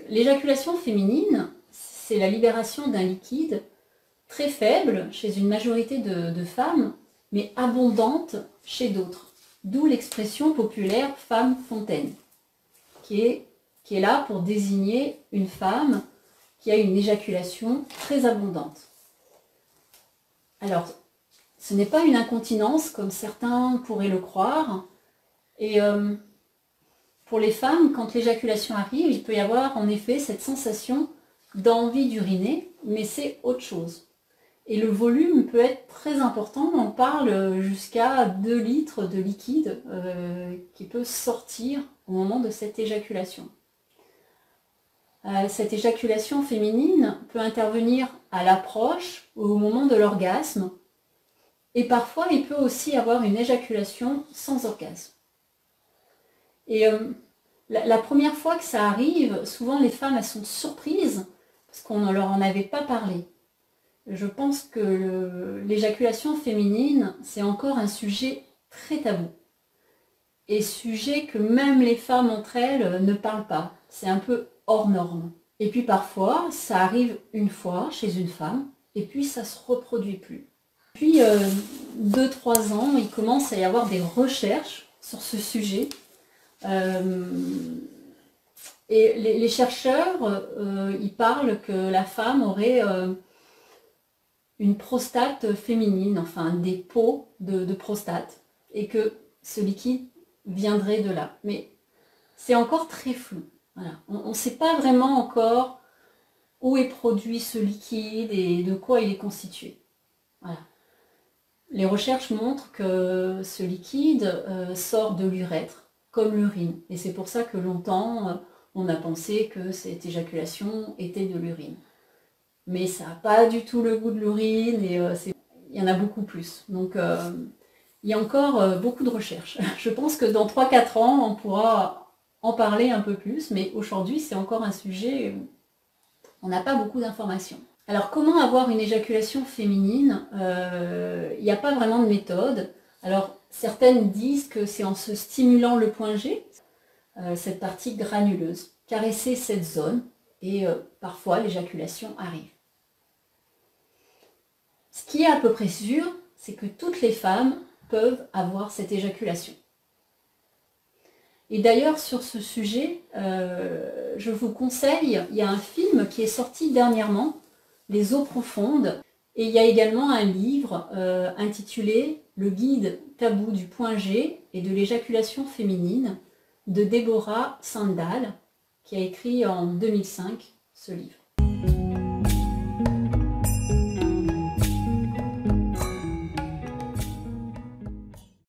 l'éjaculation féminine, c'est la libération d'un liquide très faible chez une majorité de femmes, mais abondante chez d'autres. D'où l'expression populaire « femme fontaine », qui est là pour désigner une femme qui a une éjaculation très abondante. Alors, ce n'est pas une incontinence comme certains pourraient le croire. Et pour les femmes, quand l'éjaculation arrive, il peut y avoir en effet cette sensation d'envie d'uriner, mais c'est autre chose. Et le volume peut être très important, on parle jusqu'à 2 litres de liquide qui peut sortir au moment de cette éjaculation. Cette éjaculation féminine peut intervenir à l'approche ou au moment de l'orgasme, et parfois il peut aussi avoir une éjaculation sans orgasme. Et la première fois que ça arrive, souvent les femmes elles sont surprises parce qu'on ne leur en avait pas parlé. Je pense que l'éjaculation féminine, c'est encore un sujet très tabou. Et sujet que même les femmes entre elles ne parlent pas. C'est un peu hors norme. Et puis parfois, ça arrive une fois chez une femme, et puis ça ne se reproduit plus. Puis 2-3 ans, il commence à y avoir des recherches sur ce sujet. Et les chercheurs, ils parlent que la femme aurait une prostate féminine, enfin des peaux de prostate, et que ce liquide viendrait de là. Mais c'est encore très flou. Voilà. On ne sait pas vraiment encore où est produit ce liquide et de quoi il est constitué. Voilà. Les recherches montrent que ce liquide sort de l'urètre, comme l'urine. Et c'est pour ça que longtemps, on a pensé que cette éjaculation était de l'urine. Mais ça n'a pas du tout le goût de l'urine et il y en a beaucoup plus. Donc il y a encore beaucoup de recherches. Je pense que dans 3-4 ans, on pourra en parler un peu plus, mais aujourd'hui c'est encore un sujet où on n'a pas beaucoup d'informations. Alors comment avoir une éjaculation féminine? Il n'y a pas vraiment de méthode. Alors certaines disent que c'est en se stimulant le point G, cette partie granuleuse, caresser cette zone et parfois l'éjaculation arrive. Ce qui est à peu près sûr, c'est que toutes les femmes peuvent avoir cette éjaculation. Et d'ailleurs, sur ce sujet, je vous conseille, il y a un film qui est sorti dernièrement, Les eaux profondes, et il y a également un livre intitulé Le guide tabou du point G et de l'éjaculation féminine de Deborah Sandall, qui a écrit en 2005 ce livre.